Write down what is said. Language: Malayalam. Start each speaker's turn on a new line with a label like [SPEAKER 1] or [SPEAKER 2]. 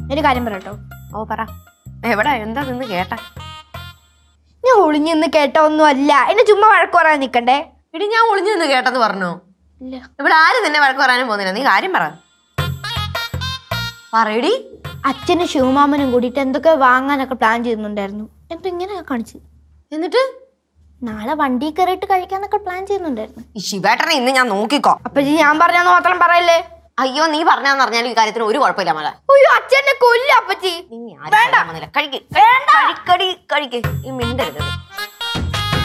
[SPEAKER 1] ഒരു കാര്യം പറയട്ടോ.
[SPEAKER 2] ഓ പറ. എവിടാ എന്താ നിന്ന് കേട്ട?
[SPEAKER 1] ഞാൻ ഒളിഞ്ഞു നിന്ന് കേട്ട ഒന്നും അല്ല. എന്നെ ചുമ്മാ വഴക്ക് പറയാൻ നിക്കണ്ടേ.
[SPEAKER 2] ഇടി ഞാൻ ഒളിഞ്ഞു നിന്ന് കേട്ടെന്ന് പറഞ്ഞോ?
[SPEAKER 1] ഇല്ല.
[SPEAKER 2] ഇവിടെ ആരും നിന്നെ വഴക്ക് പറയാനും പോകുന്നില്ല. നീ കാര്യം പറയടി.
[SPEAKER 1] അച്ഛനും ശിവമാമനും കൂടിയിട്ട് എന്തൊക്കെ വാങ്ങാനൊക്കെ പ്ലാൻ ചെയ്യുന്നുണ്ടായിരുന്നു. എന്തോ ഇങ്ങനെ കാണിച്ചു.
[SPEAKER 2] എന്നിട്ട്
[SPEAKER 1] നാളെ വണ്ടി കയറിയിട്ട് കഴിക്കാന്നൊക്കെ പ്ലാൻ ചെയ്യുന്നുണ്ടായിരുന്നു.
[SPEAKER 2] ഈ ശിവേട്ടനെ ഇന്ന് ഞാൻ നോക്കിക്കോ.
[SPEAKER 1] അപ്പച്ചി ഞാൻ പറഞ്ഞാന്ന് മാത്രം പറയല്ലേ.
[SPEAKER 2] അയ്യോ നീ പറഞ്ഞാന്ന് പറഞ്ഞാലും ഈ കാര്യത്തിന് ഒരു കുഴപ്പമില്ല മോളെ.
[SPEAKER 1] അയ്യോ അച്ഛനെ കൊല്ല അപ്പച്ചി.
[SPEAKER 2] കഴിക്ക് ഈ മിണ്ടരുത്.